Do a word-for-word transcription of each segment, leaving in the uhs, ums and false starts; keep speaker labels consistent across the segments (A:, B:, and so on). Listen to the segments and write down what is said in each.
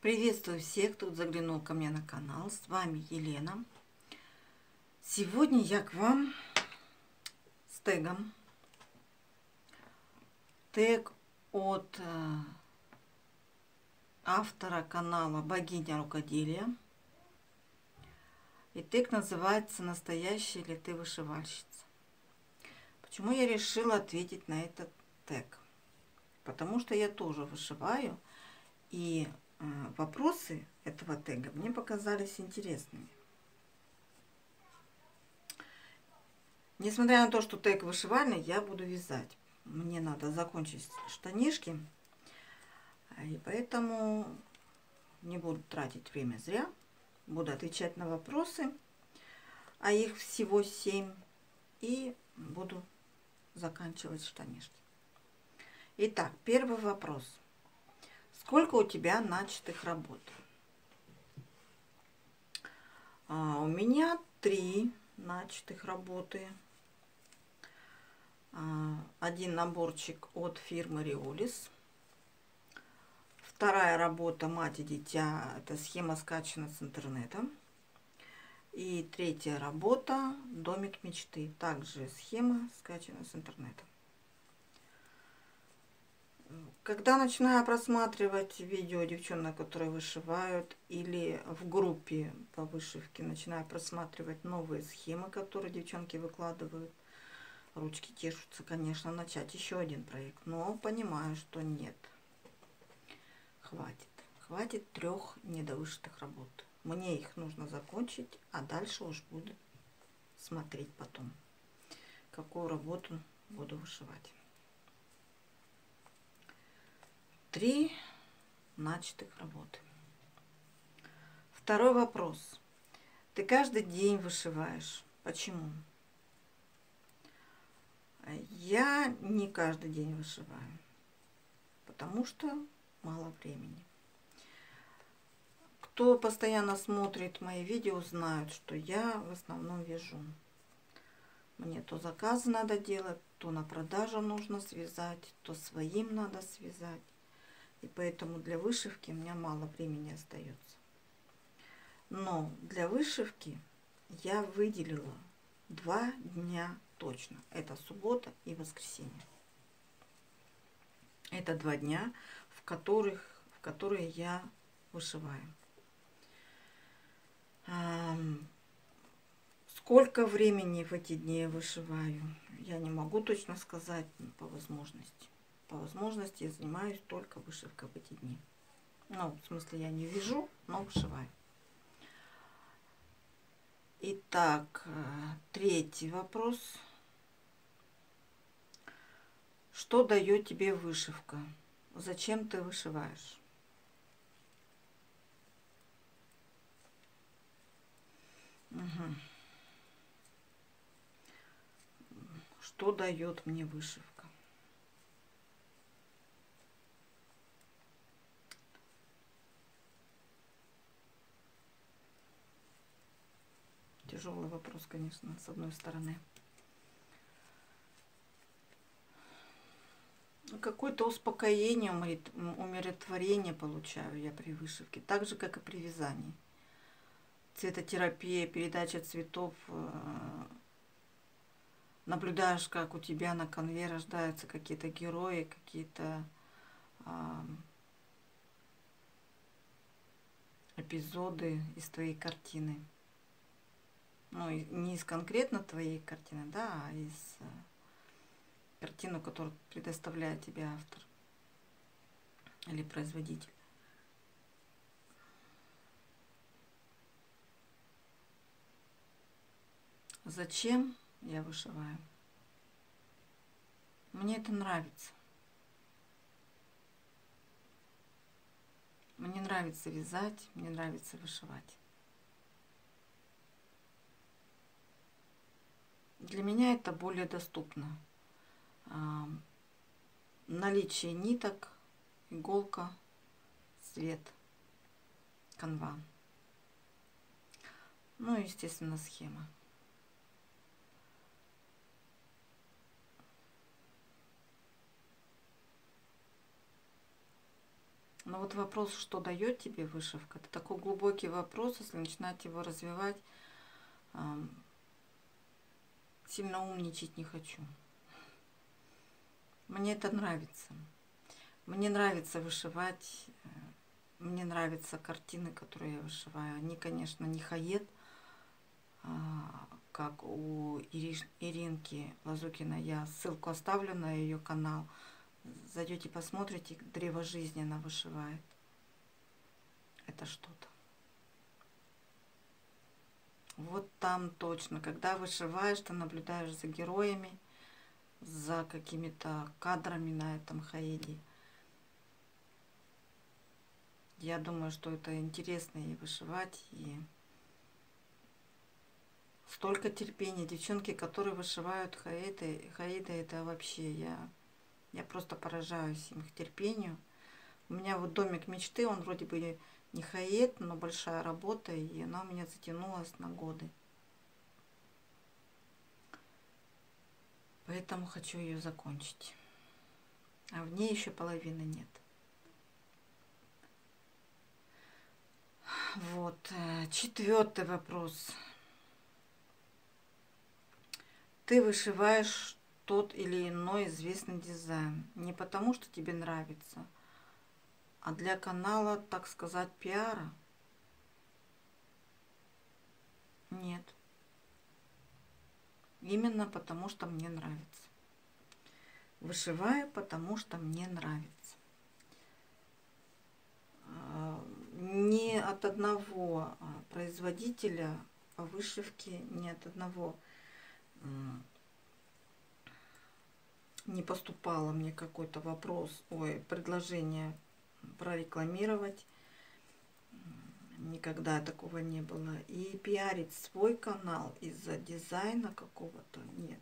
A: Приветствую всех, кто заглянул ко мне на канал. С вами Елена. Сегодня я к вам с тегом. Тег от э, автора канала Богиня Рукоделия. И тег называется «Настоящая ли ты вышивальщица?». Почему я решила ответить на этот тег? Потому что я тоже вышиваю, и э, вопросы этого тега мне показались интересными. Несмотря на то, что тег вышивальный, я буду вязать. Мне надо закончить штанишки, и поэтому не буду тратить время зря. Буду отвечать на вопросы, а их всего семь, и буду заканчивать штанишки. Итак, первый вопрос. Сколько у тебя начатых работ? А, у меня три начатых работы. Один наборчик от фирмы Риолис. Вторая работа «Мать и дитя». Это схема скачана с интернета. И третья работа «Домик мечты». Также схема скачана с интернета. Когда начинаю просматривать видео девчонок, которые вышивают, или в группе по вышивке начинаю просматривать новые схемы, которые девчонки выкладывают, ручки тешутся, конечно, начать еще один проект, но понимаю, что нет. Хватит. Хватит трех недовышитых работ. Мне их нужно закончить, а дальше уж буду смотреть потом, какую работу буду вышивать. Три начатых работы. Второй вопрос. Ты каждый день вышиваешь. Почему? Я не каждый день вышиваю, потому что мало времени. Кто постоянно смотрит мои видео, знают, что я в основном вяжу. Мне то заказы надо делать, то на продажу нужно связать, то своим надо связать. И поэтому для вышивки у меня мало времени остается. Но для вышивки я выделила два дня точно. Это суббота и воскресенье. Это два дня, в которых, в которые я вышиваю. Сколько времени в эти дни я вышиваю, я не могу точно сказать, по возможности. По возможности я занимаюсь только вышивкой в эти дни. Ну, в смысле, я не вяжу, но вышиваю. Итак, третий вопрос. Что дает тебе вышивка? Зачем ты вышиваешь? Угу. Что дает мне вышивка? Тяжелый вопрос, конечно, с одной стороны. Какое-то успокоение, умиротворение получаю я при вышивке, так же, как и при вязании. Цветотерапия, передача цветов. Наблюдаешь, как у тебя на конве рождаются какие-то герои, какие-то а, эпизоды из твоей картины. Ну, не из конкретно твоей картины, да, а из а, картины, которую предоставляет тебе автор или производитель. Зачем я вышиваю? Мне это нравится. Мне нравится вязать, мне нравится вышивать. Для меня это более доступно. А, наличие ниток, иголка, цвет, канва. Ну и, естественно, схема. Но вот вопрос, что дает тебе вышивка, это такой глубокий вопрос, если начинать его развивать, сильно умничать не хочу. Мне это нравится. Мне нравится вышивать, мне нравятся картины, которые я вышиваю. Они, конечно, не хаед, как у Иринки Лазукиной. Я ссылку оставлю на ее канал. Зайдете, посмотрите, древо жизни она вышивает. Это что-то. Вот там точно, когда вышиваешь, ты наблюдаешь за героями, за какими-то кадрами на этом хаиде. Я думаю, что это интересно и вышивать, и столько терпения. Девчонки, которые вышивают хаиды, хаиды это вообще, я, я просто поражаюсь их терпению. У меня вот домик мечты, он вроде бы не хаид, но большая работа, и она у меня затянулась на годы. Поэтому хочу ее закончить. А в ней еще половины нет. Вот. Четвертый вопрос. Ты вышиваешь тот или иной известный дизайн не потому, что тебе нравится, а для канала, так сказать, пиара? Нет. Именно потому, что мне нравится. Вышиваю, потому что мне нравится. Ни от одного производителя по вышивке, ни от одного не поступало мне какой-то вопрос, ой, предложение прорекламировать. Никогда такого не было. И пиарить свой канал из-за дизайна какого-то нет.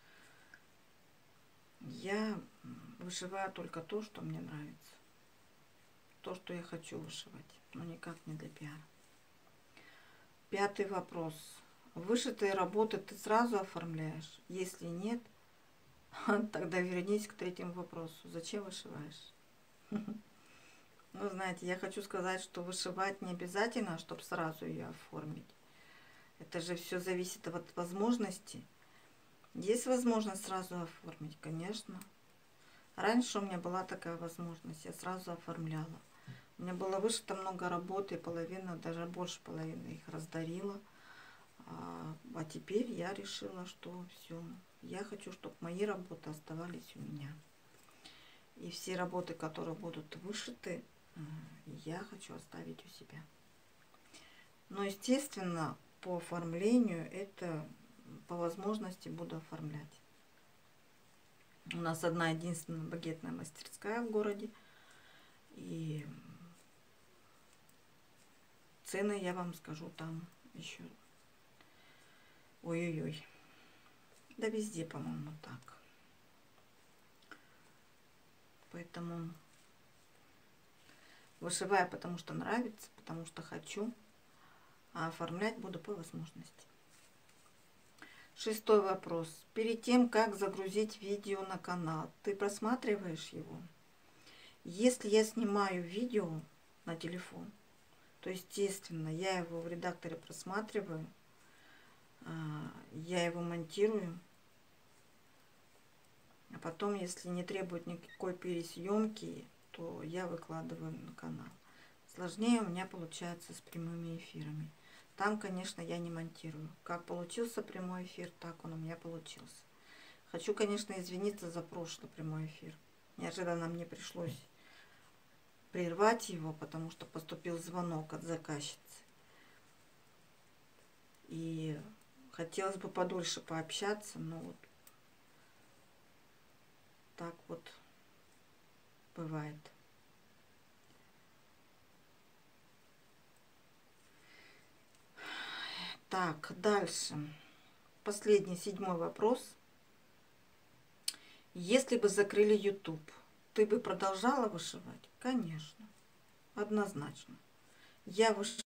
A: Я вышиваю только то, что мне нравится. То, что я хочу вышивать, но никак не для пиара. Пятый вопрос. Вышитые работы ты сразу оформляешь? Если нет, тогда вернись к третьему вопросу. Зачем вышиваешь? Ну, знаете, я хочу сказать, что вышивать не обязательно, чтобы сразу ее оформить. Это же все зависит от возможностей. Есть возможность сразу оформить, конечно. Раньше у меня была такая возможность, я сразу оформляла. У меня было вышито много работы, половина, даже больше половины их раздарила. А, а теперь я решила, что все, я хочу, чтобы мои работы оставались у меня. И все работы, которые будут вышиты, я хочу оставить у себя. Но, естественно, по оформлению это по возможности буду оформлять. У нас одна единственная багетная мастерская в городе. И цены, я вам скажу, там еще ой-ой-ой. Да везде, по-моему, так. Поэтому вышиваю, потому что нравится, потому что хочу, а оформлять буду по возможности. Шестой вопрос. Перед тем, как загрузить видео на канал, ты просматриваешь его? Если я снимаю видео на телефон, то, естественно, я его в редакторе просматриваю, я его монтирую, а потом, если не требует никакой пересъемки, то я выкладываю на канал. Сложнее у меня получается с прямыми эфирами. Там, конечно, я не монтирую. Как получился прямой эфир, так он у меня получился. Хочу, конечно, извиниться за прошлый прямой эфир. Неожиданно мне пришлось прервать его, потому что поступил звонок от заказчицы. И хотелось бы подольше пообщаться, но вот так вот бывает. Так, дальше. Последний, седьмой вопрос. Если бы закрыли YouTube, ты бы продолжала вышивать? Конечно, однозначно. Я вышиваю